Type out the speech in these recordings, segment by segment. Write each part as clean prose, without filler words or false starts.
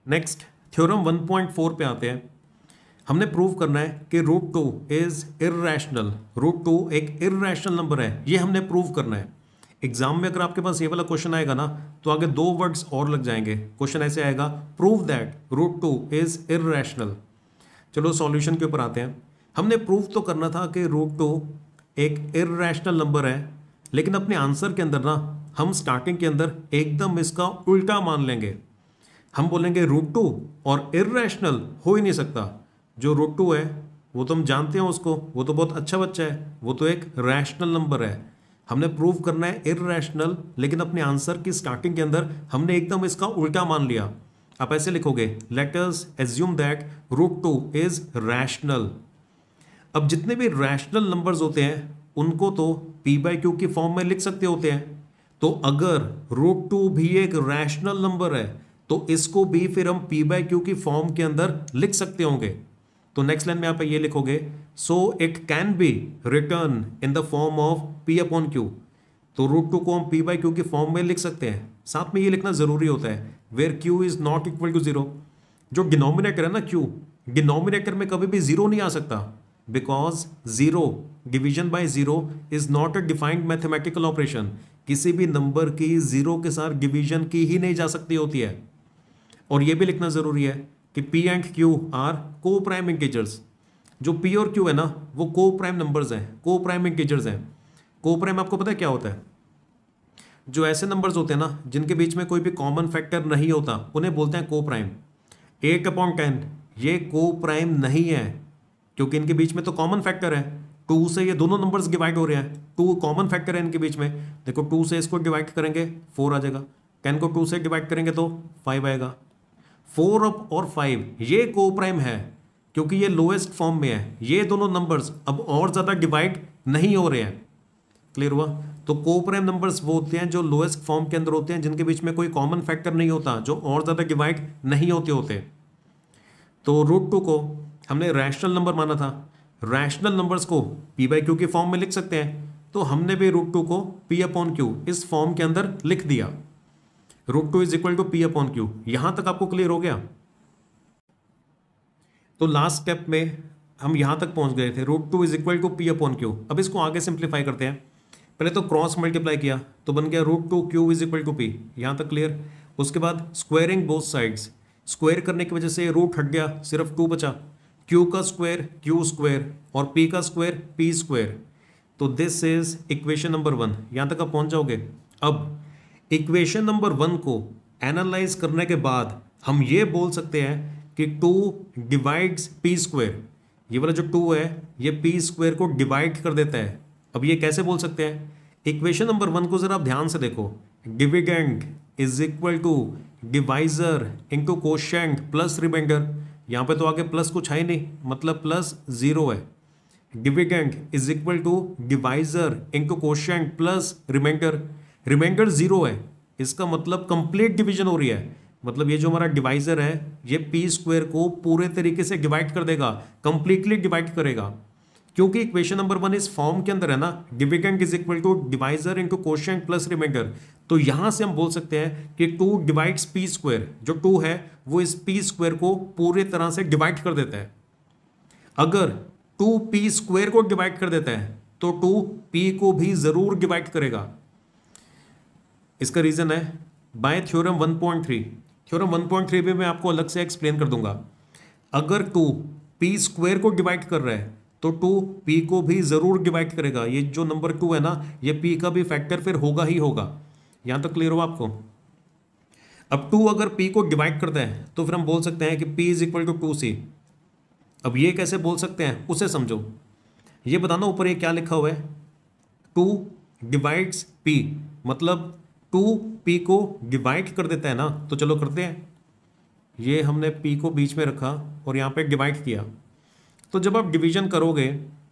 Next theorem 1.4 पे आते हैं। हमने प्रूव करना है कि root two is irrational. Root two एक इर्रेशनल नंबर है, ये हमने प्रूव करना है। एग्जाम में अगर आपके पास ये वाला क्वेश्चन आएगा ना तो आगे दो वर्ड्स और लग जाएंगे। क्वेश्चन ऐसे आएगा, prove that root two is irrational. चलो सॉल्यूशन के ऊपर आते हैं। हमने प्रूव तो करना था कि रूट टू एक इर्रेशनल नंबर है, लेकिन अपने आंसर के अंदर ना हम स्टार्टिंग के अंदर एकदम इसका उल्टा मान लेंगे। हम बोलेंगे रूट टू और इर्रेशनल हो ही नहीं सकता। जो रूट टू है वो तो हम जानते हैं उसको, वो तो बहुत अच्छा बच्चा है, वो तो एक रैशनल नंबर है। हमने प्रूव करना है इर्रेशनल, लेकिन अपने आंसर की स्टार्टिंग के अंदर हमने एकदम इसका उल्टा मान लिया। आप ऐसे लिखोगे, let us assume that root two is rational. अब जितने भी रैशनल नंबर्स होते हैं उनको तो पी बाई क्यू की फॉर्म में लिख सकते होते हैं। तो अगर रूट टू भी एक रैशनल नंबर है तो इसको भी फिर हम पी बाई क्यू की फॉर्म के अंदर लिख सकते होंगे। तो नेक्स्ट लाइन में आप ये लिखोगे, so it can be return in the form of p upon q. तो रूट टू को हम पी बाई क्यू की फॉर्म में लिख सकते हैं। साथ में ये लिखना जरूरी होता है, where q is not equal to zero. जो डिनोमिनेटर है ना क्यू, डिनोमिनेटर में कभी भी जीरो नहीं आ सकता, because zero division by zero is not a defined mathematical operation. किसी भी नंबर की जीरो के साथ डिवीजन की ही नहीं जा सकती होती है। और ये भी लिखना जरूरी है कि P and Q are coprime integers. जो P और Q है ना वो को प्राइम नंबर्स हैं, को प्राइम इंटीजर्स हैं। को प्राइम आपको पता है क्या होता है? जो ऐसे नंबर्स होते हैं ना जिनके बीच में कोई भी कॉमन फैक्टर नहीं होता उन्हें बोलते हैं को प्राइम। 8/10 ये को प्राइम नहीं है, क्योंकि इनके बीच में तो कॉमन फैक्टर है। 2 से ये दोनों नंबर्स डिवाइड हो रहे हैं, 2 कॉमन फैक्टर है इनके बीच में। देखो 2 से इसको डिवाइड करेंगे 4 आ जाएगा, 10 को 2 से डिवाइड करेंगे तो 5 आएगा। 4 और 5 ये को प्राइम है क्योंकि ये लोएस्ट फॉर्म में है। ये दोनों नंबर्स अब और ज़्यादा डिवाइड नहीं हो रहे हैं। क्लियर हुआ? तो को प्राइम नंबर्स वो होते हैं जो लोएस्ट फॉर्म के अंदर होते हैं, जिनके बीच में कोई कॉमन फैक्टर नहीं होता, जो और ज़्यादा डिवाइड नहीं होते। तो रूट टू को हमने रैशनल नंबर माना था। रैशनल नंबर्स को पी बाई क्यू की फॉर्म में लिख सकते हैं, तो हमने भी रूट टू को पी अपॉन क्यू इस फॉर्म के अंदर लिख दिया। Root two is equal to p upon q. यहां तक आपको क्लियर हो गया? तो लास्ट स्टेप में हम यहां तक पहुंच गए थे, root two is equal to p upon q. अब इसको आगे सिंप्लीफाई करते हैं। पहले तो क्रॉस मल्टीप्लाई किया तो बन गया root two q is equal to p. यहां तक क्लियर? उसके बाद स्क्वायरिंग बोथ साइड्स, स्क्वायर करने की वजह से रूट हट गया, सिर्फ 2 बचा। क्यू का स्क्वायर क्यू स्क्वायर और पी का स्क्वायर पी स्क्वायर। तो दिस इज इक्वेशन नंबर 1। यहां तक आप पहुंच जाओगे। अब इक्वेशन नंबर 1 को एनालाइज करने के बाद हम ये बोल सकते हैं कि 2 डिवाइड्स पी स्क्वायर। ये वाला जो 2 है ये पी स्क्वायर को डिवाइड कर देता है। अब ये कैसे बोल सकते हैं? इक्वेशन नंबर 1 को जरा आप ध्यान से देखो। Dividend is equal to divisor into quotient plus remainder. यहाँ पे तो आगे प्लस कुछ है ही नहीं, मतलब प्लस 0 है। Dividend is equal to divisor into quotient plus remainder. Remainder 0 है, इसका मतलब कंप्लीट डिवीजन हो रही है। मतलब ये जो हमारा डिवाइजर है ये पी स्क्वायर को पूरे तरीके से डिवाइड कर देगा, कंप्लीटली डिवाइड करेगा। क्योंकि इक्वेशन नंबर 1 इस फॉर्म के अंदर है ना, dividend is equal to divisor into quotient plus remainder. तो यहां से हम बोल सकते हैं कि 2 डिवाइड्स पी स्क्वायर। जो 2 है वो इस पी स्क्वायर को पूरे तरह से डिवाइड कर देता है। अगर 2 पी स्क्वायर को डिवाइड कर देता है तो 2 पी को भी जरूर डिवाइड करेगा। इसका रीजन है बाय थ्योरम 1.3। थ्योरम 1.3 भी मैं आपको अलग से एक्सप्लेन कर दूंगा। अगर 2 पी स्क्वायर को डिवाइड कर रहा है तो 2 पी को भी जरूर डिवाइड करेगा। ये जो नंबर 2 है ना ये पी का भी फैक्टर फिर होगा ही होगा। यहां तक क्लियर हो आपको? अब 2 अगर पी को डिवाइड करता है तो फिर हम बोल सकते हैं कि P is equal to 2c। अब ये कैसे बोल सकते हैं उसे समझो। ये बताना ऊपर ये क्या लिखा हुआ है, 2 डिवाइड्स पी, मतलब 2 पी को डिवाइड कर देता है ना। तो चलो करते हैं। ये हमने पी को बीच में रखा और यहाँ पे डिवाइड किया। तो जब आप डिवीजन करोगे,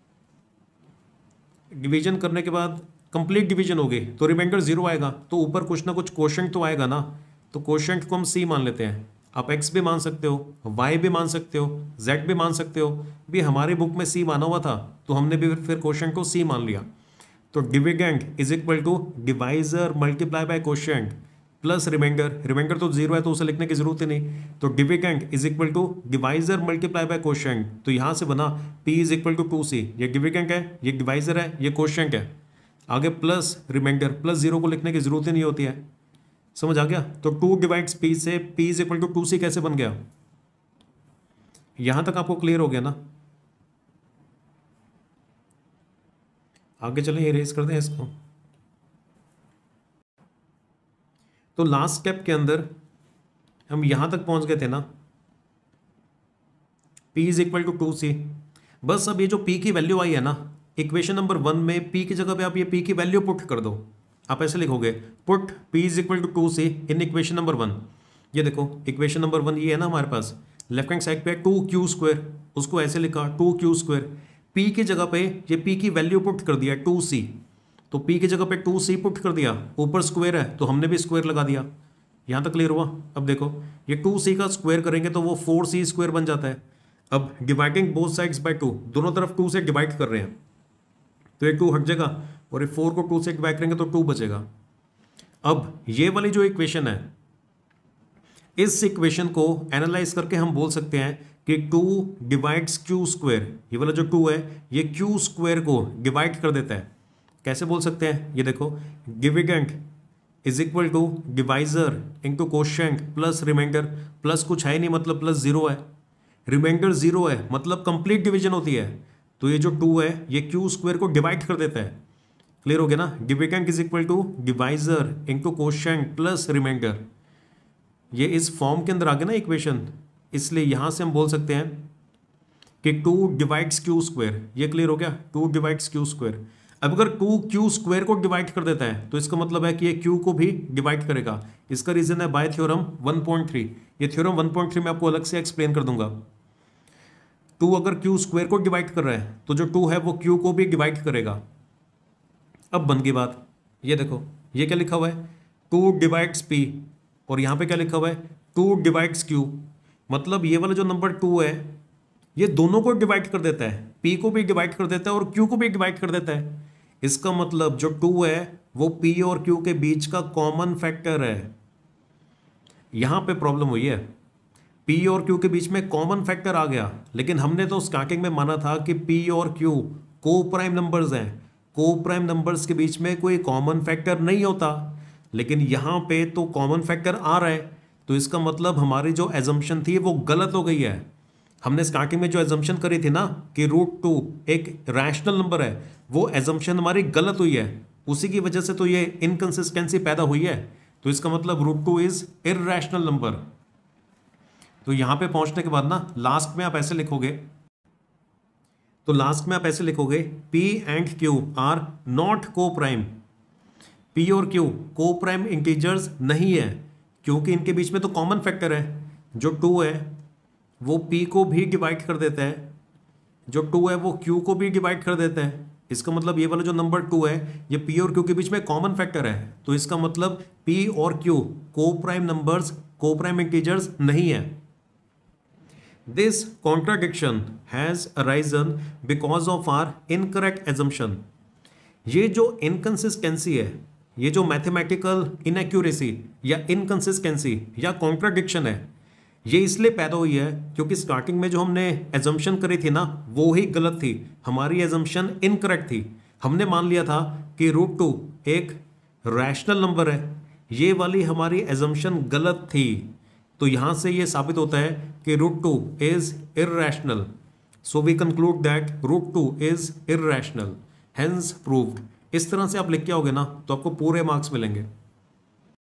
डिवीजन करने के बाद कंप्लीट डिवीजन होगी तो रिमाइंडर 0 आएगा। तो ऊपर कुछ ना कुछ कोशेंट तो आएगा ना। तो कोशेंट को हम c मान लेते हैं। आप x भी मान सकते हो, y भी मान सकते हो, z भी मान सकते हो। भी हमारी बुक में c माना हुआ था तो हमने भी फिर कोशेंट को c मान लिया। तो dividend is equal to divisor multiply by quotient. Plus remainder, remainder तो जीरो है तो उसे लिखने की जरूरत ही नहीं, तो dividend is equal to divisor multiply by quotient, तो यहां से बना p is equal to 2c, ये डिविडेंड है, ये डिवाइजर है, ये कोशेंट है, आगे प्लस रिमाइंडर, प्लस जीरो को लिखने की जरूरत ही नहीं होती है। समझ आ गया? तो 2 डिवाइड्स p से p is equal to 2c कैसे बन गया? यहां तक आपको क्लियर हो गया ना? आगे चलें, इरेज कर दें इसको। तो लास्ट स्टेप के अंदर हम यहां तक पहुंच गए थे ना, p is equal to 2c। बस अब ये जो p की वैल्यू आई है ना, इक्वेशन नंबर 1 में p की जगह पे आप ये p की वैल्यू पुट कर दो। आप ऐसे लिखोगे, put p is equal to 2c in equation number 1। ये देखो इक्वेशन नंबर 1 ये है ना हमारे पास, लेफ्ट हैंड साइड पे 2q², उसको ऐसे लिखा 2q², p की जगह पे ये p की वैल्यू पुट कर दिया 2c, तो p की जगह पे 2c पुट कर दिया, ऊपर स्क्वायर है तो हमने भी स्क्वायर लगा दिया। यहां तक क्लियर हुआ? अब देखो ये 2c का स्क्वायर करेंगे तो वो 4c² बन जाता है। अब डिवाइडिंग बोथ साइड्स बाय 2, दोनों तरफ 2 से डिवाइड कर रहे हैं तो ये 2 हट जाएगा और ये 4 को 2 से डिवाइड करेंगे तो 2 बचेगा। अब ये वाली जो इक्वेशन है, इस इक्वेशन को एनालाइज करके हम बोल सकते हैं कि 2 डिवाइड्स q², ये वाला जो 2 है ये q² को डिवाइड कर देता है। कैसे बोल सकते हैं? ये देखो, dividend is equal to divisor into quotient plus remainder, plus कुछ है नहीं मतलब प्लस जीरो है, रिमाइंडर जीरो है मतलब कंप्लीट डिवीजन होती है, तो ये जो 2 है ये q² को डिवाइड कर देता है। क्लियर हो गया ना? Dividend is equal to divisor into quotient plus remainder, ये इस फॉर्म के अंदर आ गया ना इक्वेशन, इसलिए यहां से हम बोल सकते हैं कि 2 डिवाइड्स q²। ये क्लियर हो गया? 2 डिवाइड्स q²। अब अगर 2 q² को डिवाइड कर देता है तो इसका मतलब है कि ये q को भी डिवाइड करेगा। इसका रीजन है बाय थ्योरम 1.3, ये थ्योरम 1.3 में आपको अलग से एक्सप्लेन कर दूंगा। 2 अगर q² को डिवाइड कर रहा है तो जो 2 है वो q को भी डिवाइड करेगा। अब बन गई बात, ये देखो ये क्या लिखा हुआ है, 2 डिवाइड्स p, और यहां पे क्या लिखा हुआ है 2 डिवाइड्स q, मतलब ये वाला जो नंबर 2 है ये दोनों को डिवाइड कर देता है, p को भी डिवाइड कर देता है और q को भी डिवाइड कर देता है। इसका मतलब जो 2 है वो p और q के बीच का कॉमन फैक्टर है। यहां पे प्रॉब्लम हुई है, p और q के बीच में कॉमन फैक्टर आ गया, लेकिन हमने तो स्टार्टिंग में माना था कि p और q को प्राइम नंबर्स हैं, को प्राइम नंबर्स के बीच में कोई कॉमन फैक्टर नहीं होता, लेकिन यहां पे तो कॉमन फैक्टर आ रहा है, तो इसका मतलब हमारी जो एजम्पशन थी वो गलत हो गई है। हमने स्टार्टिंग में जो एजम्पशन करी थी ना कि √2 एक रैशनल नंबर है, वो एजम्पशन हमारी गलत हुई है, उसी की वजह से तो ये इनकंसिस्टेंसी पैदा हुई है। तो इसका मतलब √2 इज इर्रेशनल नंबर। तो यहां पे पहुंचने के बाद ना लास्ट में आप ऐसे लिखोगे, तो लास्ट में आप ऐसे लिखोगे p and q are not coprime. p और q को प्राइम इंटीजर्स नहीं है क्योंकि इनके बीच में तो कॉमन फैक्टर है, जो 2 है वो p को भी डिवाइड कर देता है, जो 2 है वो q को भी डिवाइड कर देता है। इसका मतलब ये वाला जो नंबर 2 है ये p और q के बीच में कॉमन फैक्टर है, तो इसका मतलब p और q coprime numbers, coprime integers नहीं है। This contradiction has arisen because of our incorrect assumption. ये जो इनकंसिस्टेंसी है, ये जो मैथमेटिकल इनएक्यूरेसी या इनकंसिस्टेंसी या कॉन्ट्राडिक्शन है, ये इसलिए पैदा हुई है क्योंकि स्टार्टिंग में जो हमने एजम्पशन करी थी ना वो ही गलत थी, हमारी एजम्पशन इनकरेक्ट थी। हमने मान लिया था कि √2 एक रैशनल नंबर है, ये वाली हमारी एजम्पशन गलत थी। तो यहां से ये साबित होता है कि √2 is irrational, so we conclude that √2 is irrational, hence proved. इस तरह से आप लिख के आओगे ना तो आपको पूरे मार्क्स मिलेंगे।